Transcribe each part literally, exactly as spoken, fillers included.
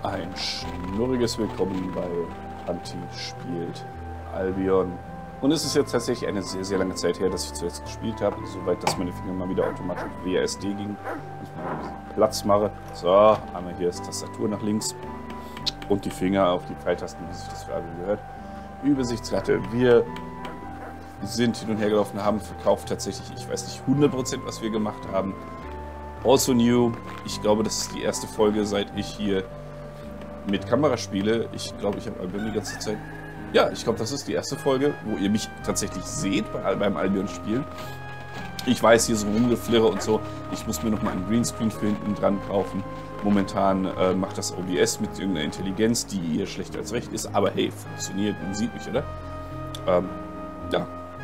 Ein schnurriges Willkommen bei Anti spielt Albion. Und es ist jetzt tatsächlich eine sehr, sehr lange Zeit her, dass ich zuletzt gespielt habe. Soweit, dass meine Finger mal wieder automatisch auf W A S D gingen. Ich mal ein bisschen Platz mache. So, einmal hier ist Tastatur nach links. Und die Finger auf die Pfeiltasten, wie sich das für Albion gehört. Übersichtsplatte. Wir sind hin und her gelaufen, haben verkauft tatsächlich, ich weiß nicht hundert Prozent, was wir gemacht haben. Also new. Ich glaube, das ist die erste Folge, seit ich hier mit Kamera spiele. Ich glaube, ich habe Albion die ganze Zeit... Ja, ich glaube, das ist die erste Folge, wo ihr mich tatsächlich seht bei, beim Albion-Spielen. Ich weiß, hier so rumgeflirre und so. Ich muss mir noch mal einen Greenscreen für hinten dran kaufen. Momentan äh, macht das O B S mit irgendeiner Intelligenz, die eher schlecht als recht ist. Aber hey, funktioniert, man sieht mich, oder? Ähm, ja.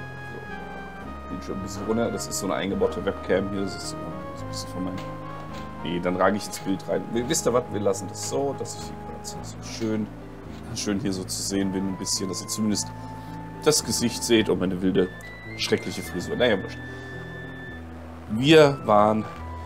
So. Bin schon ein bisschen runter. Das ist so eine eingebaute Webcam hier. Das ist so ein bisschen von meinem... Nee, dann rage ich ins Bild rein. Wisst ihr was? Wir lassen das so, dass ich hier gerade so schön... schön hier so zu sehen bin, ein bisschen, dass ihr zumindest das Gesicht seht und meine wilde, schreckliche Frisur. Naja, wurscht. Wir waren,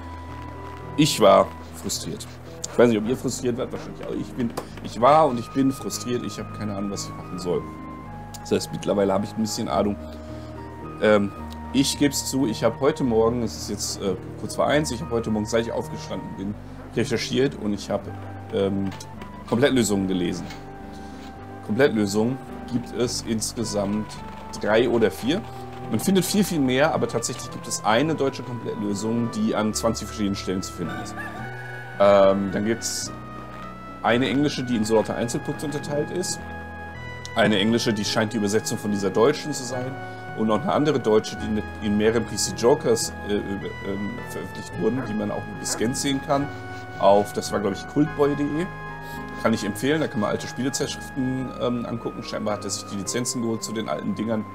ich war frustriert. Ich weiß nicht, ob ihr frustriert wart, wahrscheinlich auch. Ich bin, ich war und ich bin frustriert. Ich habe keine Ahnung, was ich machen soll. Das heißt, mittlerweile habe ich ein bisschen Ahnung. Ähm, ich gebe es zu, ich habe heute Morgen, es ist jetzt äh, kurz vor eins, ich habe heute Morgen, seit ich aufgestanden bin, recherchiert und ich habe ähm, Komplettlösungen gelesen. Komplettlösungen gibt es insgesamt drei oder vier. Man findet viel, viel mehr, aber tatsächlich gibt es eine deutsche Komplettlösung, die an zwanzig verschiedenen Stellen zu finden ist. Ähm, dann gibt es eine englische, die in so lauter Einzelpunkte unterteilt ist. Eine englische, die scheint die Übersetzung von dieser deutschen zu sein. Und noch eine andere deutsche, die in mehreren P C Jokers äh, äh, veröffentlicht wurden, die man auch gescannt sehen kann. Auf, das war glaube ich cultboy punkt de. Kann ich empfehlen, da kann man alte Spielezeitschriften ähm, angucken. Scheinbar hat er sich die Lizenzen geholt zu den alten Dingern.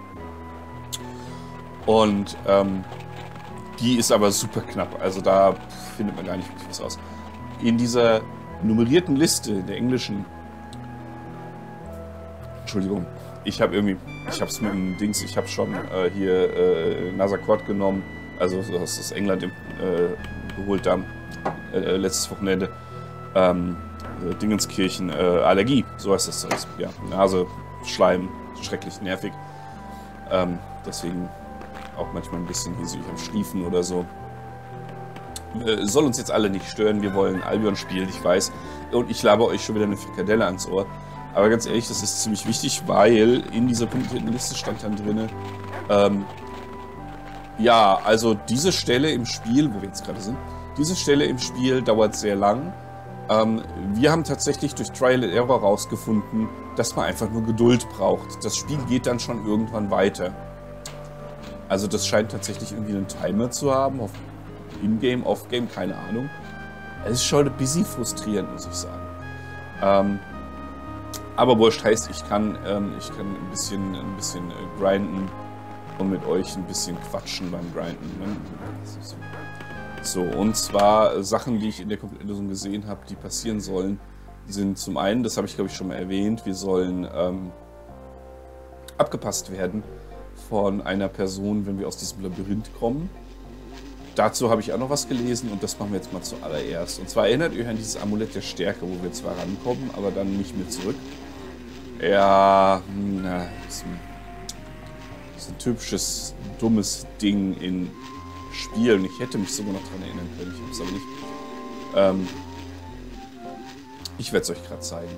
Und ähm, die ist aber super knapp, also da findet man gar nicht wirklich was aus. In dieser nummerierten Liste, in der englischen, Entschuldigung, ich habe irgendwie, ich habe es mit dem Dings, ich habe schon äh, hier äh, Nasacort genommen, also das ist England äh, geholt da, äh, letztes Wochenende. Ähm, Dingenskirchen, äh, Allergie, so heißt das. Ja, Nase, Schleim, schrecklich nervig. Ähm, deswegen auch manchmal ein bisschen hiesig am Schliefen oder so. Äh, soll uns jetzt alle nicht stören, wir wollen Albion spielen, ich weiß. Und ich laber euch schon wieder eine Frikadelle ans Ohr. Aber ganz ehrlich, das ist ziemlich wichtig, weil in dieser punktierten Liste stand dann drin, ähm, ja, also diese Stelle im Spiel, wo wir jetzt gerade sind, diese Stelle im Spiel dauert sehr lang. Ähm, wir haben tatsächlich durch Trial and Error rausgefunden, dass man einfach nur Geduld braucht. Das Spiel geht dann schon irgendwann weiter. Also das scheint tatsächlich irgendwie einen Timer zu haben, auf In-Game, Off-Game, keine Ahnung. Es ist schon ein bisschen frustrierend, muss ich sagen. Ähm, aber wurscht, heißt, ich kann, ähm, ich kann ein bisschen, ein bisschen äh, grinden und mit euch ein bisschen quatschen beim Grinden. Ne? So, und zwar Sachen, die ich in der Komplettlösung gesehen habe, die passieren sollen, sind zum einen, das habe ich glaube ich schon mal erwähnt, wir sollen ähm, abgepasst werden von einer Person, wenn wir aus diesem Labyrinth kommen. Dazu habe ich auch noch was gelesen und das machen wir jetzt mal zuallererst. Und zwar erinnert ihr euch an dieses Amulett der Stärke, wo wir zwar rankommen, aber dann nicht mehr zurück. Ja, na, das ist ein, das ist ein typisches, dummes Ding in Spielen. Ich hätte mich sogar noch daran erinnern können, ich habe es aber nicht. Ähm, ich werde es euch gerade zeigen.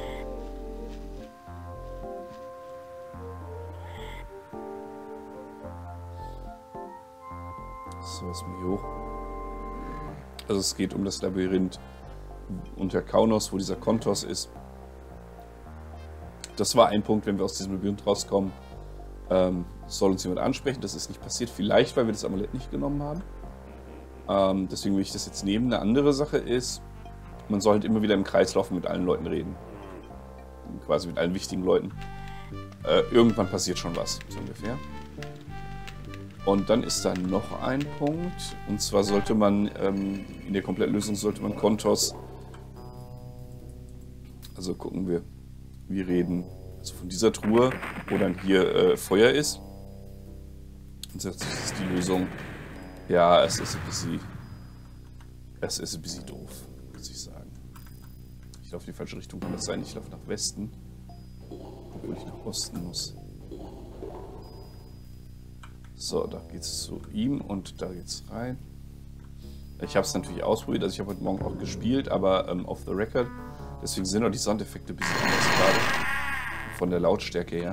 So, was mir hier hoch. Also es geht um das Labyrinth unter Kaunos, wo dieser Kontos ist. Das war ein Punkt, wenn wir aus diesem Labyrinth rauskommen. Ähm, soll uns jemand ansprechen, das ist nicht passiert. Vielleicht, weil wir das Amulett nicht genommen haben. Ähm, deswegen will ich das jetzt nehmen. Eine andere Sache ist, man soll halt immer wieder im Kreis laufen, mit allen Leuten reden. Quasi mit allen wichtigen Leuten. Äh, irgendwann passiert schon was, so ungefähr. Und dann ist da noch ein Punkt. Und zwar sollte man, ähm, in der Komplettlösung sollte man Kontos... Also gucken wir, wir reden... Also von dieser Truhe, wo dann hier äh, Feuer ist. Und das ist die Lösung. Ja, es ist ein bisschen... Es ist ein bisschen doof, muss ich sagen. Ich laufe in die falsche Richtung, kann das sein? Ich laufe nach Westen, obwohl ich nach Osten muss. So, da geht es zu ihm und da geht's rein. Ich habe es natürlich ausprobiert, also ich habe heute Morgen auch gespielt, aber ähm, off the record. Deswegen sind auch die Soundeffekte ein bisschen anders gerade. Von der Lautstärke her.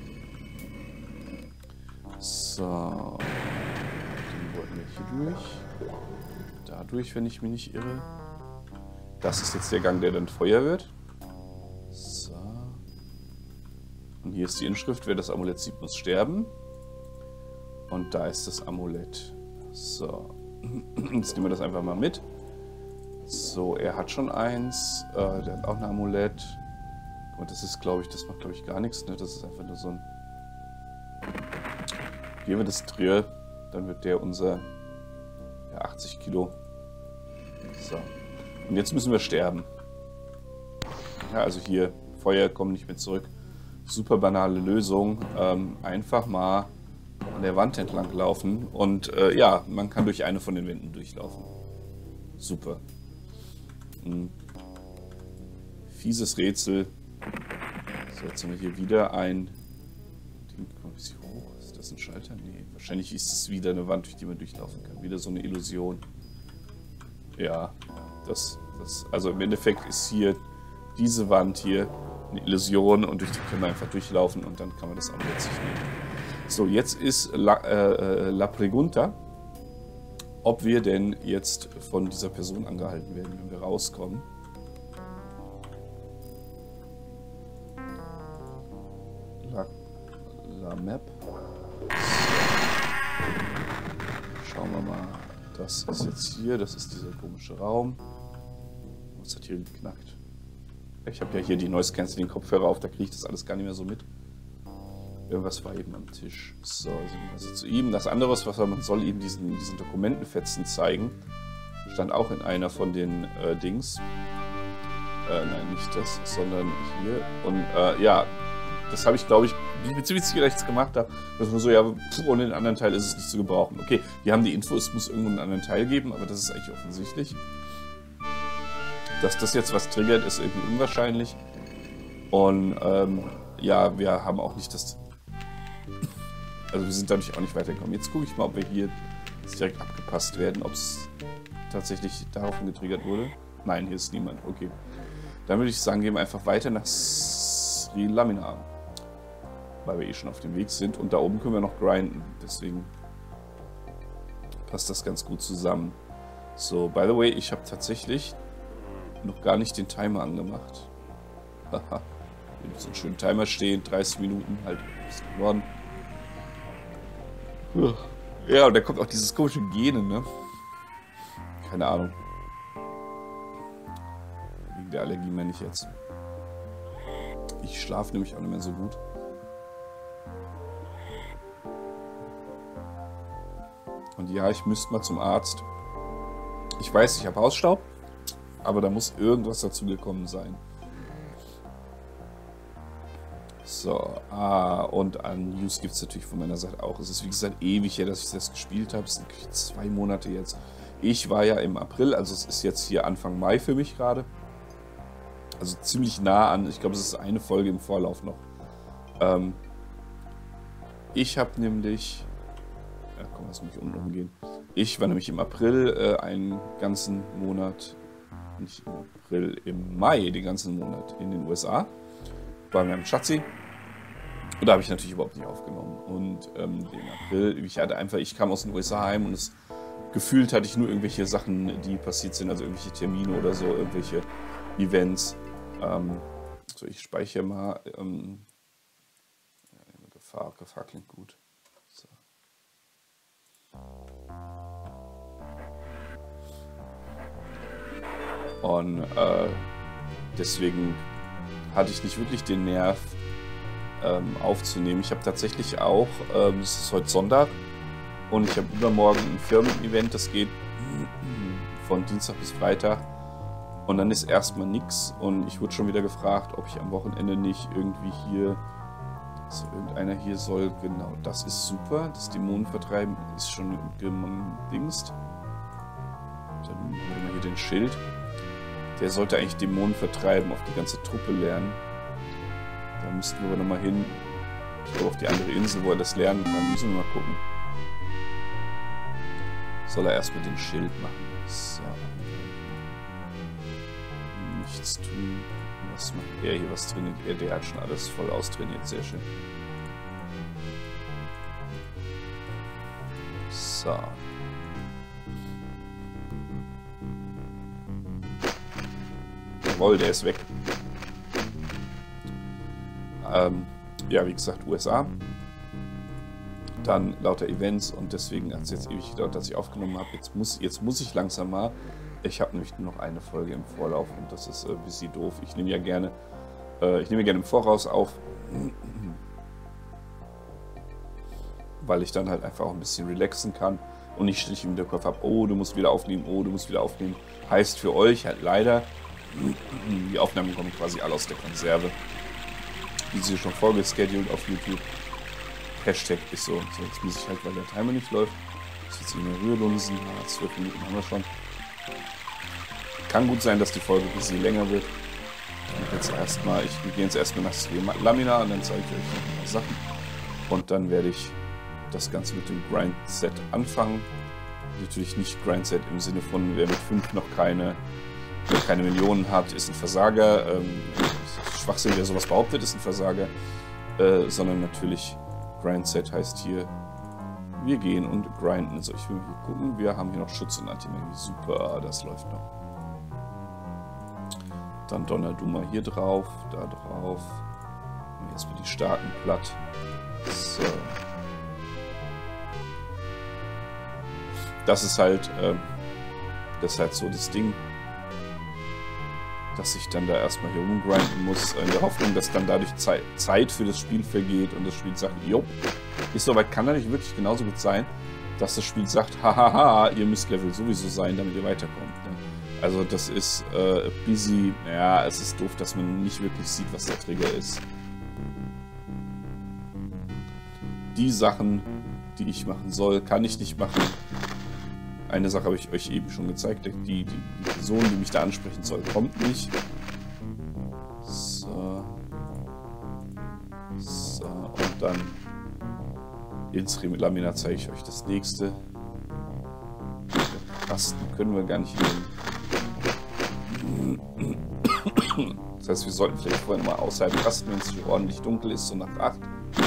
So. Den wollten wir hier durch. Dadurch, wenn ich mich nicht irre. Das ist jetzt der Gang, der dann Feuer wird. So. Und hier ist die Inschrift, wer das Amulett sieht, muss sterben. Und da ist das Amulett. So. Jetzt nehmen wir das einfach mal mit. So, er hat schon eins. Äh, der hat auch ein Amulett. Und das ist, glaube ich, das macht, glaube ich, gar nichts. Ne? Das ist einfach nur so ein... Geben wir das Trier, dann wird der unser ja, achtzig Kilo. So. Und jetzt müssen wir sterben. Ja, also hier, Feuer kommt nicht mehr zurück. Super banale Lösung. Ähm, einfach mal an der Wand entlang laufen. Und äh, ja, man kann durch eine von den Wänden durchlaufen. Super. Hm. Fieses Rätsel. So, jetzt haben wir hier wieder ein... Ding, guck mal, ein bisschen hoch. Ist das ein Schalter? Nee, wahrscheinlich ist es wieder eine Wand, durch die man durchlaufen kann. Wieder so eine Illusion. Ja, das, das... Also im Endeffekt ist hier diese Wand hier eine Illusion und durch die können wir einfach durchlaufen und dann kann man das Amulett sich nehmen. So, jetzt ist La, äh, La Pregunta, ob wir denn jetzt von dieser Person angehalten werden, wenn wir rauskommen. La, La Map. Schauen wir mal. Das ist jetzt hier, das ist dieser komische Raum. Was hat hier geknackt? Ich habe ja hier die Noise Cancelling Kopfhörer auf, da kriege ich das alles gar nicht mehr so mit. Irgendwas war eben am Tisch. So, also zu ihm. Das andere ist, was man soll ihm diesen, diesen Dokumentenfetzen zeigen. Stand auch in einer von den äh, Dings. Äh, nein, nicht das, sondern hier. Und äh, ja, das habe ich, glaube ich, ich bin ziemlich sicher, dass ich es gemacht habe. Dass man so, ja, ohne den anderen Teil ist es nicht zu gebrauchen. Okay, wir haben die Info, es muss irgendwo einen anderen Teil geben, aber das ist eigentlich offensichtlich. Dass das jetzt was triggert, ist irgendwie unwahrscheinlich. Und ähm, ja, wir haben auch nicht das... Also wir sind dadurch auch nicht weitergekommen. Jetzt gucke ich mal, ob wir hier direkt abgepasst werden, ob es tatsächlich darauf getriggert wurde. Nein, hier ist niemand. Okay. Dann würde ich sagen, gehen wir einfach weiter nach Sri Lamina. Weil wir eh schon auf dem Weg sind. Und da oben können wir noch grinden. Deswegen passt das ganz gut zusammen. So, by the way, ich habe tatsächlich noch gar nicht den Timer angemacht. Haha. Hier muss so einen schönen Timer stehen. dreißig Minuten, halt ist geworden. Ja, und da kommt auch dieses komische Gene, ne? Keine Ahnung. Wegen der Allergie meine ich jetzt. Ich schlafe nämlich auch nicht mehr so gut. Und ja, ich müsste mal zum Arzt. Ich weiß, ich habe Hausstaub, aber da muss irgendwas dazu gekommen sein. So, ah, und an News gibt es natürlich von meiner Seite auch. Es ist wie gesagt ewig her, dass ich das gespielt habe. Es sind zwei Monate jetzt. Ich war ja im April, also es ist jetzt hier Anfang Mai für mich gerade. Also ziemlich nah an, ich glaube es ist eine Folge im Vorlauf noch. Ähm, ich habe nämlich, ja komm, lass mich unten umgehen. Ich war nämlich im April äh, einen ganzen Monat, nicht im April, im Mai den ganzen Monat in den U S A. Bei meinem Schatzi. Und da habe ich natürlich überhaupt nicht aufgenommen. Und ähm, den April, ich hatte einfach, ich kam aus den U S A heim und es gefühlt hatte ich nur irgendwelche Sachen, die passiert sind, also irgendwelche Termine oder so, irgendwelche Events. Ähm, so, ich speichere mal. Ähm, ja, Gefahr, Gefahr klingt gut. So. Und äh, deswegen hatte ich nicht wirklich den Nerv ähm, aufzunehmen. Ich habe tatsächlich auch, ähm, es ist heute Sonntag und ich habe übermorgen ein Firmen-Event, das geht von Dienstag bis Freitag und dann ist erstmal nichts und ich wurde schon wieder gefragt, ob ich am Wochenende nicht irgendwie hier, also irgendeiner hier soll, genau, das ist super, das Dämonen vertreiben ist schon gedingst. Dann haben wir mal hier den Schild. Der sollte eigentlich Dämonen vertreiben, auf die ganze Truppe lernen. Da müssten wir aber nochmal hin. Ich glaube auf die andere Insel, wo er das lernen kann. Müssen wir mal gucken. Soll er erstmal den Schild machen. So. Nichts tun. Was macht er hier? Was trainiert er? Der hat schon alles voll austrainiert. Sehr schön. So. Jawohl, der ist weg. Ähm, ja, wie gesagt, U S A. Dann lauter Events und deswegen hat es jetzt ewig gedauert, dass ich aufgenommen habe. Jetzt muss, jetzt muss ich langsam mal. Ich habe nämlich nur noch eine Folge im Vorlauf und das ist äh, ein bisschen doof. Ich nehme ja gerne, äh, ich nehme ja gerne im Voraus auf, weil ich dann halt einfach auch ein bisschen relaxen kann und nicht ständig im Hinterkopf habe, oh, du musst wieder aufnehmen, oh, du musst wieder aufnehmen. Heißt für euch halt leider, die Aufnahmen kommen quasi alle aus der Konserve. Die sind schon vorgeschedult auf YouTube. Hashtag ist so. So, jetzt muss ich halt, weil der Timer nicht läuft. Das ist jetzt in der Rührlunsen. Ja, zwölf Minuten haben wir schon. Kann gut sein, dass die Folge ein bisschen länger wird. Ich jetzt erstmal, ich gehe jetzt erstmal nach Sri Lamina und dann zeige ich euch noch ein paar Sachen. Und dann werde ich das Ganze mit dem Grind-Set anfangen. Natürlich nicht Grind-Set im Sinne von, wer mit fünf noch keine, keine Millionen hat, ist ein Versager. Ähm, Schwachsinn, wer sowas behauptet, ist ein Versager. Äh, sondern natürlich Grind-Set heißt hier, wir gehen und grinden. Also ich will hier gucken, wir haben hier noch Schutz und Antimagie. Super, das läuft noch. Dann Donnerduma hier drauf, da drauf. Und jetzt wird die starken platt. So. Das ist halt, äh, das ist halt so das Ding, dass ich dann da erstmal hier rumgrinden muss, in der Hoffnung, dass dann dadurch Zeit, Zeit für das Spiel vergeht und das Spiel sagt, jo, ist soweit, kann natürlich wirklich genauso gut sein, dass das Spiel sagt, hahaha, ihr müsst Level sowieso sein, damit ihr weiterkommt. Ne? Also das ist äh, busy, ja, es ist doof, dass man nicht wirklich sieht, was der Trigger ist. Die Sachen, die ich machen soll, kann ich nicht machen. Eine Sache habe ich euch eben schon gezeigt, die, die, die Person, die mich da ansprechen soll, kommt nicht. So. So, und dann in Sri Lamina zeige ich euch das nächste. Rasten können wir gar nicht nehmen. Das heißt, wir sollten vielleicht vorher mal außerhalb rasten, wenn es ordentlich dunkel ist, so nach acht.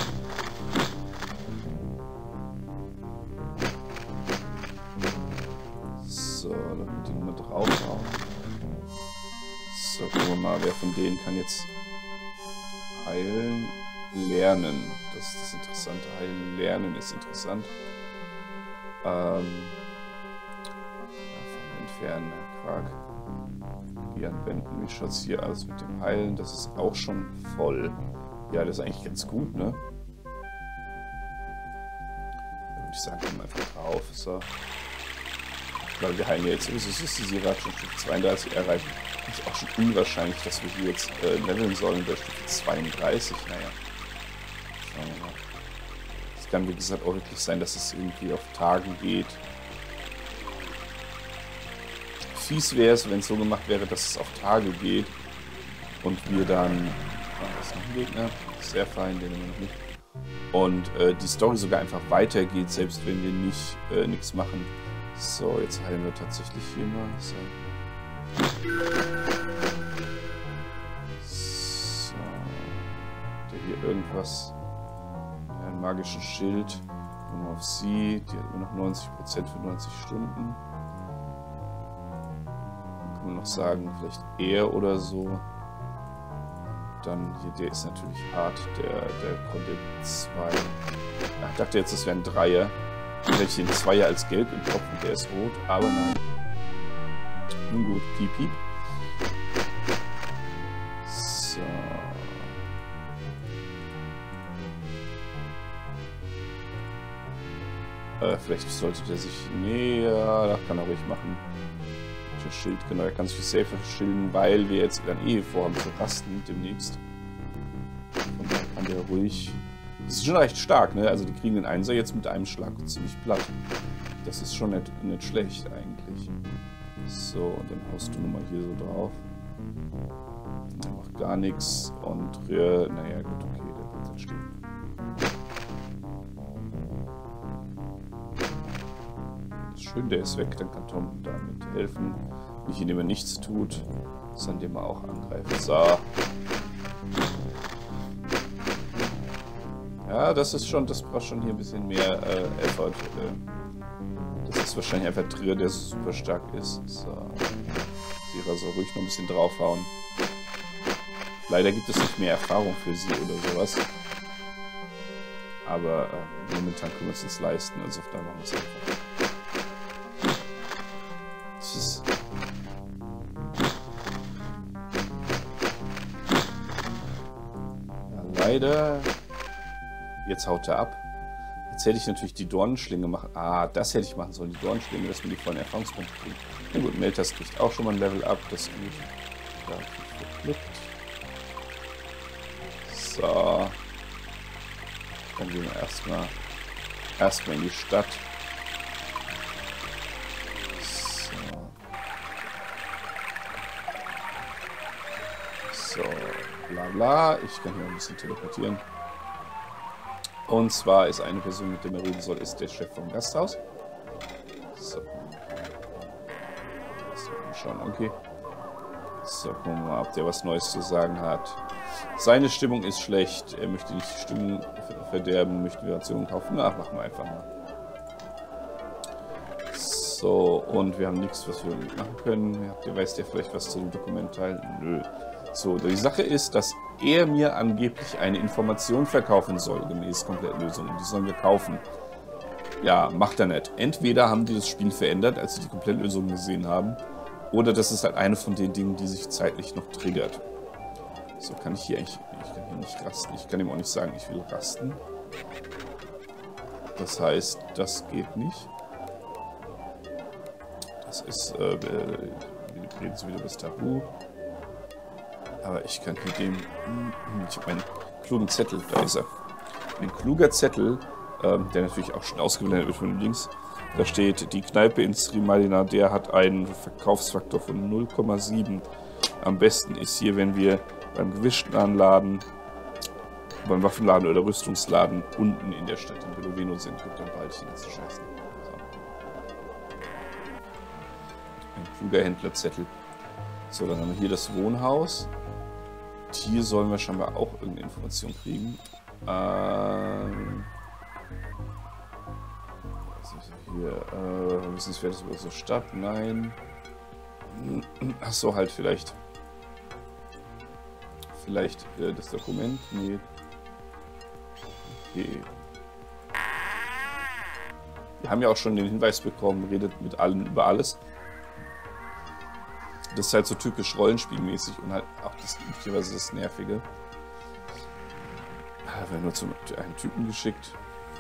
So, dann wird die Nummer drauf hauen. So, gucken wir mal, wer von denen kann jetzt heilen, lernen. Das ist das Interessante. Heilen, lernen ist interessant. Ähm, davon entfernen, Quark. Die anwenden. Wie schaut es hier aus mit dem Heilen? Das ist auch schon voll. Ja, das ist eigentlich ganz gut, ne? Da würde ich sagen, kommen wir einfach drauf. So. Weil wir heilen ja jetzt sowieso, das ist die gerade schon Stufe zweiunddreißig erreichen. Ist auch schon unwahrscheinlich, dass wir hier jetzt äh, leveln sollen bei Stufe zweiunddreißig. Naja. Schauen wir mal. Es kann, wie gesagt, auch wirklich sein, dass es irgendwie auf Tagen geht. Fies wäre es, wenn es so gemacht wäre, dass es auf Tage geht und wir dann, oh, das ist noch ein Gegner, sehr fein, den nehmen wir noch nicht, und äh, die Story sogar einfach weitergeht, selbst wenn wir nicht äh, nichts machen. So, jetzt heilen wir tatsächlich hier mal. So, so. Der hier irgendwas, ja, einen magischen Schild, gucken wir auf sie, die hat immer noch neunzig Prozent für neunzig Stunden. Kann man noch sagen, vielleicht er oder so. Dann hier, der ist natürlich hart, der, der konnte zwei. Ach, ich dachte jetzt, das wäre ein Dreier. Dann hätte ich den Zweier als gelb im Kopf und der ist rot, aber nein. Nun gut, piep, piep. So. Äh, vielleicht sollte der sich. Nee, ja, das kann er ruhig machen. Schild, genau, er kann sich safer schilden, weil wir jetzt dann eh vorhaben zu rasten demnächst. Und dann kann der ruhig. Das ist schon recht stark, ne? Also die kriegen den Einser jetzt mit einem Schlag ziemlich platt. Das ist schon nicht, nicht schlecht eigentlich. So, und dann haust du nun mal hier so drauf. Der macht gar nichts. Und Röhr, naja, gut, okay, der bleibt jetzt stehen. Das ist schön, der ist weg, dann kann Tom damit helfen. Nicht indem er nichts tut, sondern indem er auch angreift. So. Ja, das ist schon, das braucht schon hier ein bisschen mehr äh, Effort. Äh, das ist wahrscheinlich einfach Trier, der super stark ist. So. Sira soll ruhig noch ein bisschen draufhauen. Leider gibt es nicht mehr Erfahrung für sie oder sowas. Aber äh, momentan können wir es uns leisten, also auf da machen wir es einfach. Das ist... Ja, leider... Jetzt haut er ab. Jetzt hätte ich natürlich die Dornenschlinge machen. Ah, das hätte ich machen sollen, die Dornenschlinge, dass wir die vollen Erfahrungspunkte kriegen. Na gut, Meltas kriegt auch schon mal ein Level up, das ist gut. Da verknüpft. So. Dann gehen wir erstmal erstmal in die Stadt. So. So, bla bla. Ich kann hier ein bisschen teleportieren. Und zwar ist eine Person, mit der man reden soll, ist der Chef vom Gasthaus. So. So, schauen, okay. So, gucken wir mal, ob der was Neues zu sagen hat. Seine Stimmung ist schlecht. Er möchte nicht die Stimmung verderben, möchte die Rationen kaufen. Na, machen wir einfach mal. So, und wir haben nichts, was wir machen können. Der weiß ja vielleicht was zu dem Dokument teilen? Nö. So, die Sache ist, dass er mir angeblich eine Information verkaufen soll, gemäß Komplettlösung. Und die sollen wir kaufen. Ja, macht er nicht. Entweder haben die das Spiel verändert, als sie die Komplettlösung gesehen haben, oder das ist halt eine von den Dingen, die sich zeitlich noch triggert. So, kann ich hier eigentlich... Ich kann hier nicht rasten. Ich kann ihm auch nicht sagen, ich will rasten. Das heißt, das geht nicht. Das ist... Äh, wir reden so wieder über das Tabu. Aber ich kann mit dem... Ich habe meinen klugen Zettel, da ist er. Ein kluger Zettel, ähm, der natürlich auch schon ausgeblendet wird von links. Da steht, die Kneipe in Sri Malina, der hat einen Verkaufsfaktor von null Komma sieben. Am besten ist hier, wenn wir beim Gewichtladen, beim Waffenladen oder Rüstungsladen unten in der Stadt in Beloveno sind. Gut, dann behalte ich die ganze Scheiße. So. Ein kluger Händlerzettel. So, dann haben wir hier das Wohnhaus. Hier sollen wir scheinbar auch irgendeine Information kriegen. Ähm... Was ist hier? Äh, wissenswertes über so Stadt? Nein. Ach so, halt vielleicht. Vielleicht äh, das Dokument? Nee. Okay. Wir haben ja auch schon den Hinweis bekommen, redet mit allen über alles. Das ist halt so typisch rollenspielmäßig und halt auch das üblicherweise das Nervige. Da werden wir zu einem Typen geschickt.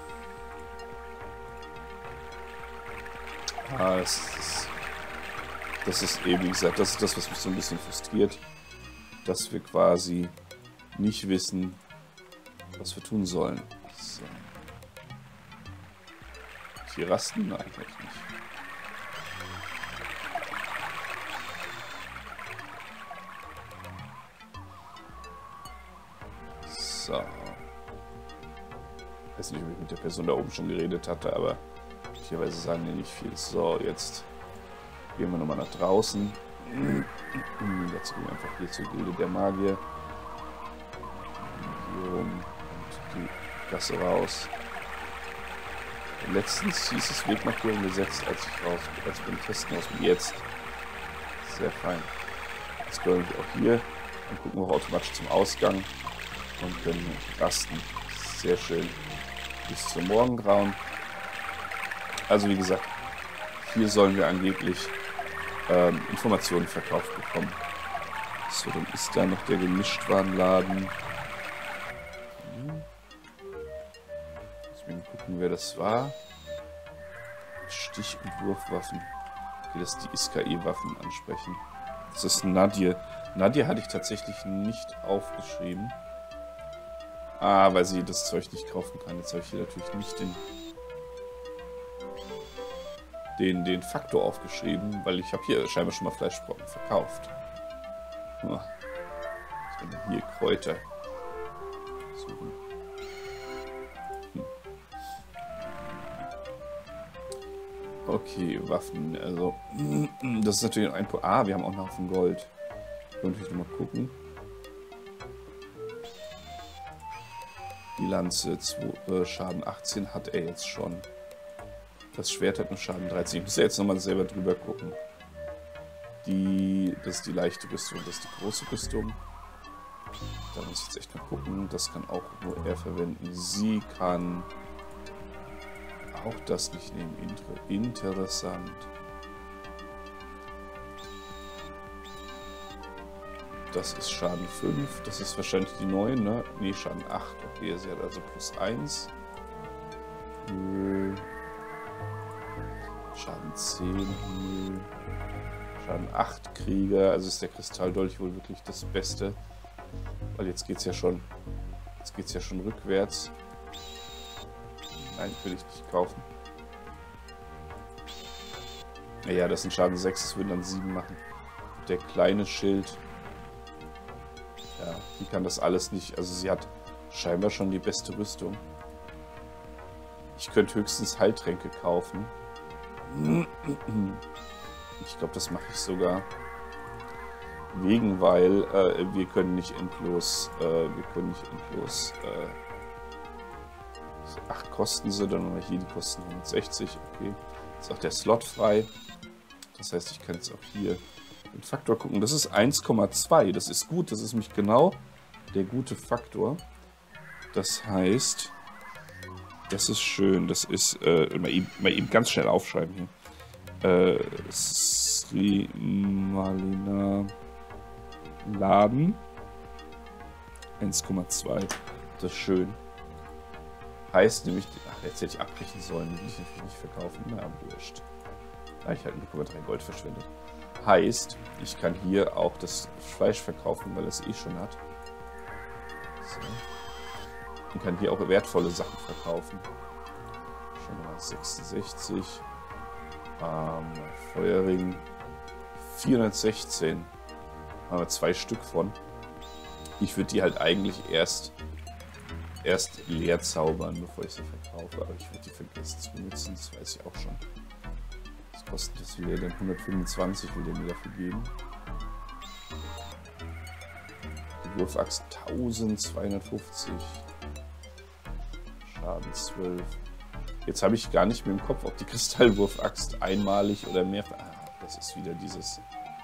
Ah, das ist, das ist eben, wie gesagt, das ist das, was mich so ein bisschen frustriert. Dass wir quasi nicht wissen, was wir tun sollen. So. Hier rasten? Nein, vielleicht nicht. So. Ich weiß nicht, ob ich mit der Person da oben schon geredet hatte, aber möglicherweise sagen die nicht viel. So, jetzt gehen wir nochmal nach draußen. Jetzt gehen wir einfach hier zur Gilde der Magier. Hier rum und die Gasse raus. Letztens hieß es Wegmarkierung gesetzt, als ich raus, als beim Testen aus wie jetzt. Sehr fein. Jetzt können wir auch hier und gucken wir auch automatisch zum Ausgang und können rasten. Sehr schön. Bis zum Morgengrauen. Also wie gesagt, hier sollen wir angeblich ähm, Informationen verkauft bekommen. So, dann ist da noch der Gemischtwarenladen. Hm. Deswegen gucken, wer das war. Stich- und Wurfwaffen. Okay, das die S K E-Waffen ansprechen. Das ist Nadir. Nadir hatte ich tatsächlich nicht aufgeschrieben. Ah, weil sie das Zeug nicht kaufen kann. Jetzt habe ich hier natürlich nicht den den, den Faktor aufgeschrieben, weil ich habe hier scheinbar schon mal Fleischbrocken verkauft. Oh. Was haben wir hier? Kräuter. Suchen. Hm. Okay, Waffen. Also, das ist natürlich ein Punkt. Ah, wir haben auch noch einen Gold. Könnte ich noch mal gucken. Die Lanze, zwei, äh, Schaden achtzehn hat er jetzt schon. Das Schwert hat nur Schaden dreizehn. Ich muss ja jetzt nochmal selber drüber gucken. Die, das ist die leichte Rüstung, das ist die große Rüstung. Da muss ich jetzt echt mal gucken. Das kann auch nur er verwenden. Sie kann auch das nicht nehmen. Inter interessant. Das ist Schaden fünf. Das ist wahrscheinlich die neun, ne? Ne, Schaden acht. Okay, sie hat also plus eins. Nö. Schaden zehn. Nö. Schaden acht Krieger. Also ist der Kristalldolch wohl wirklich das Beste. Weil jetzt geht's ja schon. Jetzt geht's ja schon rückwärts. Nein, will ich nicht kaufen. Naja, das sind Schaden sechs, das würden dann sieben machen. Der kleine Schild. Ja, die kann das alles nicht. Also sie hat scheinbar schon die beste Rüstung. Ich könnte höchstens Heiltränke kaufen. Ich glaube, das mache ich sogar. Wegen, weil äh, wir können nicht endlos, äh, wir können nicht endlos, äh, acht kosten sie, dann haben wir hier, die kosten hundertsechzig, okay. Ist auch der Slot frei. Das heißt, ich kann jetzt auch hier den Faktor gucken. Das ist eins Komma zwei, das ist gut, das ist nämlich genau der gute Faktor. Das heißt, das ist schön, das ist, äh, mal, eben, mal eben ganz schnell aufschreiben hier. Äh, Sri Malina Laden eins Komma zwei, das ist schön. Heißt nämlich, ach, jetzt hätte ich abbrechen sollen, die will ich natürlich nicht verkaufen, na wurscht. Da habe ich halt null Komma drei Gold verschwendet. Heißt, ich kann hier auch das Fleisch verkaufen, weil es eh schon hat. So. Und kann hier auch wertvolle Sachen verkaufen. Schon mal sechsundsechzig. Ähm, Feuerring vierhundertsechzehn. Haben wir zwei Stück von. Ich würde die halt eigentlich erst erst leer zaubern, bevor ich sie verkaufe. Aber ich würde die vergessen zu benutzen, das weiß ich auch schon. Was kostet das wieder? Denn hundertfünfundzwanzig will der mir dafür geben. Die Wurfaxt eintausendzweihundertfünfzig. Schaden zwölf. Jetzt habe ich gar nicht mehr im Kopf, ob die Kristallwurfaxt einmalig oder mehr. Ah, das ist wieder dieses.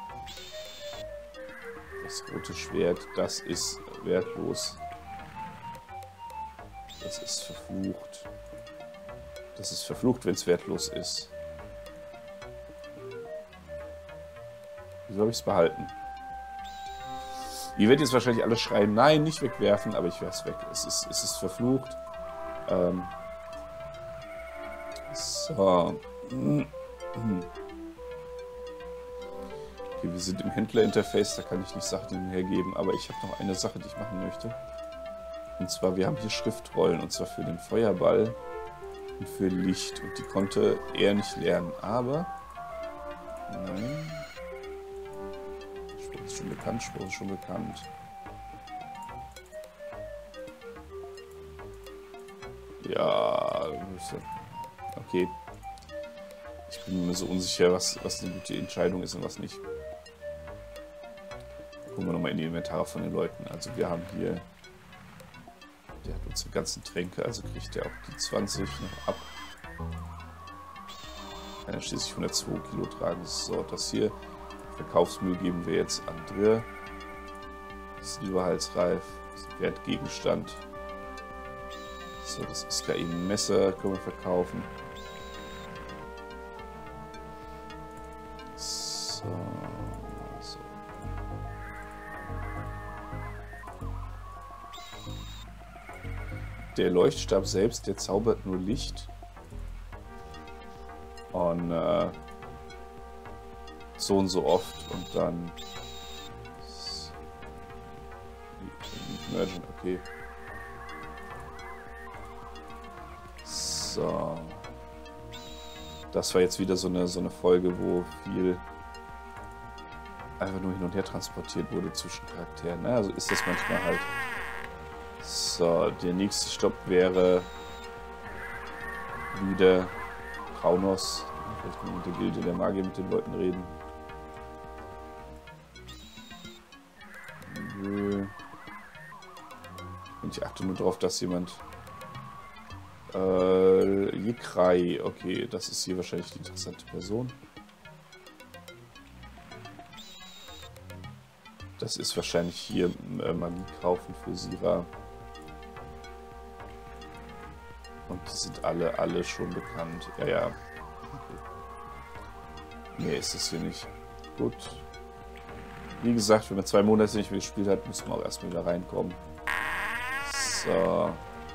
Das rote Schwert, das ist wertlos. Das ist verflucht. Das ist verflucht, wenn es wertlos ist. Wieso habe ich es behalten? Ihr werdet jetzt wahrscheinlich alle schreien, nein, nicht wegwerfen, aber ich werde es weg. Es ist, es ist verflucht. Ähm so. Okay, wir sind im Händlerinterface, da kann ich nicht Sachen hergeben, aber ich habe noch eine Sache, die ich machen möchte. Und zwar, wir haben hier Schriftrollen, und zwar für den Feuerball und für Licht. Und die konnte er nicht lernen, aber... Nein. Spruch ist schon bekannt, Spruch ist schon bekannt. Ja, okay. Ich bin mir so unsicher, was, was eine gute Entscheidung ist und was nicht. Gucken wir nochmal in die Inventare von den Leuten. Also wir haben hier... Der hat unsere ganzen Tränke, also kriegt er auch die zwanzig noch ab. Kann er schließlich hundertzwei Kilo tragen. So, das hier. Verkaufsmüll geben wir jetzt an Dürr. Silberhalsreif. Das ist ein Wertgegenstand. So, das ist K I-Messer, können wir verkaufen. So, so. Der Leuchtstab selbst, der zaubert nur Licht. Und äh, so und so oft und dann Merchant, okay. So. das war jetzt wieder so eine, so eine Folge, wo viel einfach nur hin und her transportiert wurde zwischen Charakteren. Ne? Also ist das manchmal halt. So, der nächste Stopp wäre wieder Kraunos. Vielleicht mal mit der Gilde der Magier mit den Leuten reden. Nö. Und ich achte nur darauf, dass jemand... Äh, Yikrai. Okay, das ist hier wahrscheinlich die interessante Person. Das ist wahrscheinlich hier äh, Magie kaufen für Sira. Und die sind alle, alle schon bekannt. Ja, ja. Okay. Nee, ist das hier nicht. Gut. Wie gesagt, wenn man zwei Monate nicht mehr gespielt hat, muss man auch erstmal wieder reinkommen. So.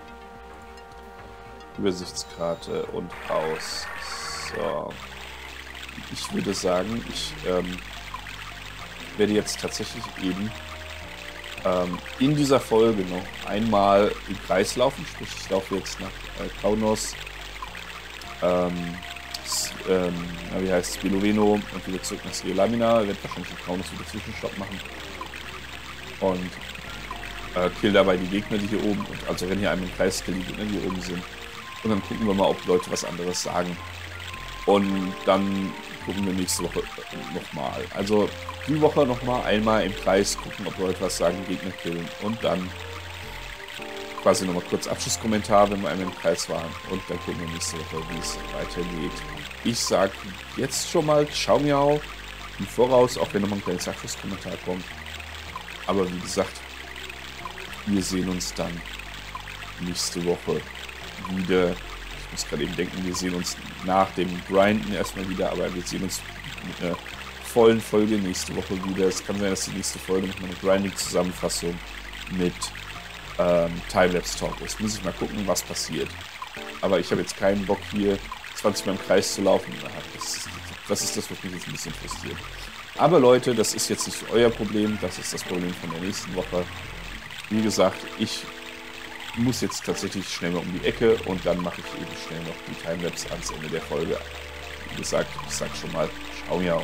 Übersichtskarte und aus. So. Ich würde sagen, ich ähm, werde jetzt tatsächlich eben ähm, in dieser Folge noch einmal im Kreis laufen. Sprich, ich laufe jetzt nach äh, Kraunos, ähm, ähm, wie heißt es, Biloveno und wieder zurück nach Sri Lamina. Ich werde wahrscheinlich in Kraunos wieder Zwischenstopp machen. Und äh, kill dabei die Gegner, die hier oben, und also renne hier einmal im Kreis, kill die Gegner, die hier oben sind. Und dann gucken wir mal, ob Leute was anderes sagen. Und dann gucken wir nächste Woche nochmal. Also die Woche nochmal einmal im Kreis gucken, ob Leute was sagen, Gegner killen. Und dann quasi nochmal kurz Abschlusskommentar, wenn wir einmal im Kreis waren. Und dann gucken wir nächste Woche, wie es weitergeht. Ich sage jetzt schon mal Ciao Miau im Voraus, auch wenn nochmal ein kleines Abschlusskommentar kommt. Aber wie gesagt, wir sehen uns dann nächste Woche wieder. Ich muss gerade eben denken, wir sehen uns nach dem Grinden erstmal wieder, aber wir sehen uns mit einer vollen Folge nächste Woche wieder. Es kann sein, dass die nächste Folge nochmal eine Grinding-Zusammenfassung mit ähm, Timelapse-Talk ist. Muss ich mal gucken, was passiert. Aber ich habe jetzt keinen Bock, hier zwanzig Mal im Kreis zu laufen. Das ist, das ist das, was mich jetzt ein bisschen frustriert. Aber Leute, das ist jetzt nicht euer Problem. Das ist das Problem von der nächsten Woche. Wie gesagt, ich muss jetzt tatsächlich schnell mal um die Ecke und dann mache ich eben schnell noch die Timelapse ans Ende der Folge. Wie gesagt, ich sag schon mal, Ciao Miau.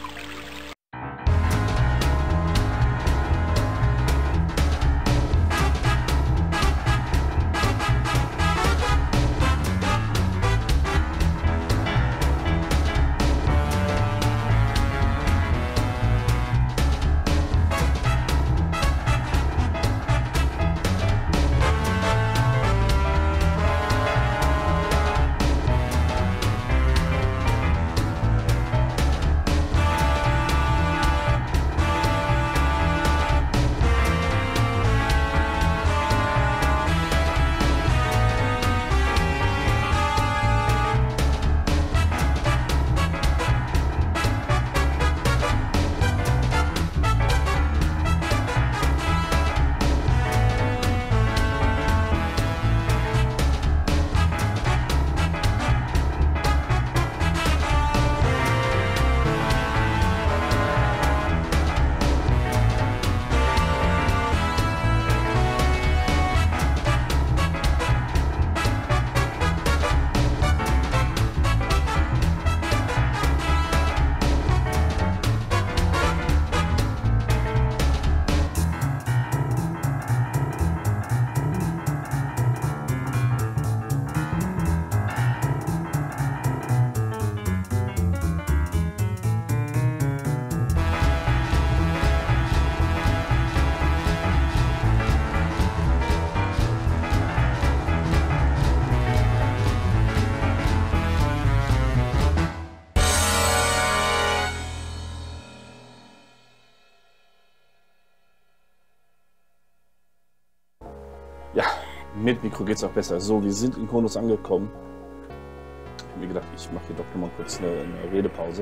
Ja, mit Mikro geht es auch besser. So, wir sind in Kronos angekommen. Ich habe mir gedacht, ich mache hier doch nochmal kurz eine, eine Redepause.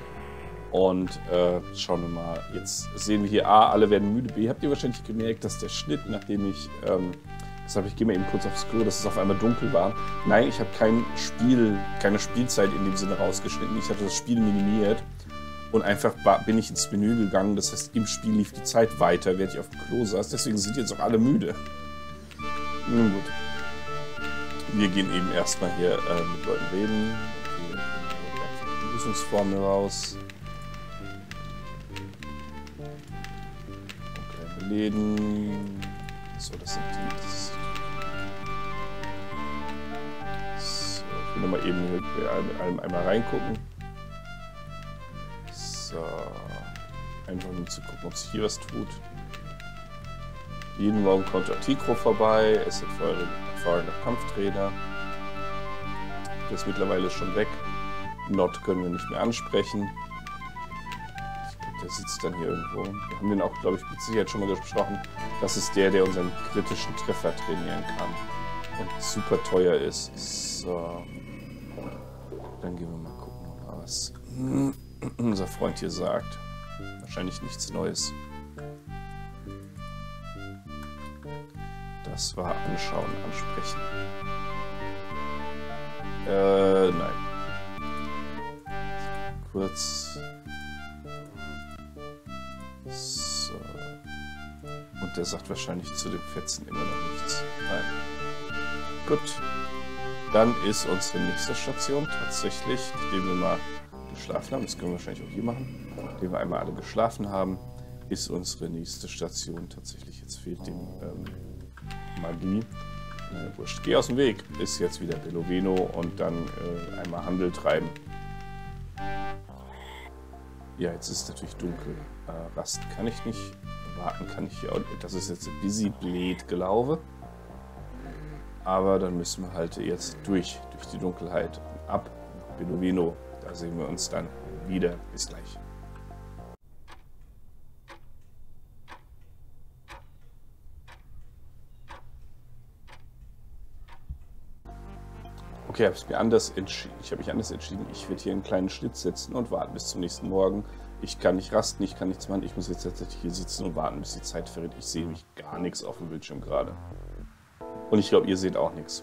Und äh, schauen wir mal. Jetzt sehen wir hier A, alle werden müde. B, habt ihr wahrscheinlich gemerkt, dass der Schnitt, nachdem ich, ähm, deshalb ich gehe mal eben kurz aufs Klo, dass es auf einmal dunkel war. Nein, ich habe kein Spiel, keine Spielzeit in dem Sinne rausgeschnitten. Ich hatte das Spiel minimiert. Und einfach bin ich ins Menü gegangen. Das heißt, im Spiel lief die Zeit weiter, während ich auf dem Klo saß. Deswegen sind jetzt auch alle müde. Nun gut. Wir gehen eben erstmal hier äh, mit Leuten reden. Okay, Begrüßungsformel raus. Okay, Läden. So, das sind die. Das so, ich will nochmal eben hier bei allem einmal reingucken. So. Einfach nur zu gucken, ob sich hier was tut. Jeden Morgen kommt der Tikro vorbei. Er ist ein erfahrener Kampftrainer. Der ist mittlerweile schon weg. Not können wir nicht mehr ansprechen. Ich glaube, der sitzt dann hier irgendwo. Wir haben den auch, glaube ich, mit Sicherheit schon mal gesprochen. Das ist der, der unseren kritischen Treffer trainieren kann. Und super teuer ist. So. Dann gehen wir mal gucken, was unser Freund hier sagt. Wahrscheinlich nichts Neues. Das war anschauen, ansprechen. Äh, nein. Kurz. So. Und der sagt wahrscheinlich zu den Fetzen immer noch nichts. Nein. Gut. Dann ist unsere nächste Station tatsächlich, nachdem wir mal geschlafen haben, das können wir wahrscheinlich auch hier machen, nachdem wir einmal alle geschlafen haben, ist unsere nächste Station tatsächlich, jetzt fehlt dem ähm, Magie. Na, wurscht. Geh aus dem Weg. Ist jetzt wieder Beloveno und dann äh, einmal Handel treiben. Ja, jetzt ist es natürlich dunkel. Äh, Rast kann ich nicht. Warten kann ich hier auch nicht. Das ist jetzt ein Busy Blade, glaube. Aber dann müssen wir halt jetzt durch, durch die Dunkelheit ab nach Beloveno. Da sehen wir uns dann wieder. Bis gleich. Okay, habe ich mir anders entschieden. Ich habe mich anders entschieden. Ich werde hier einen kleinen Schlitz setzen und warten bis zum nächsten Morgen. Ich kann nicht rasten, ich kann nichts machen. Ich muss jetzt tatsächlich hier sitzen und warten, bis die Zeit vergeht. Ich sehe nämlich gar nichts auf dem Bildschirm gerade. Und ich glaube, ihr seht auch nichts.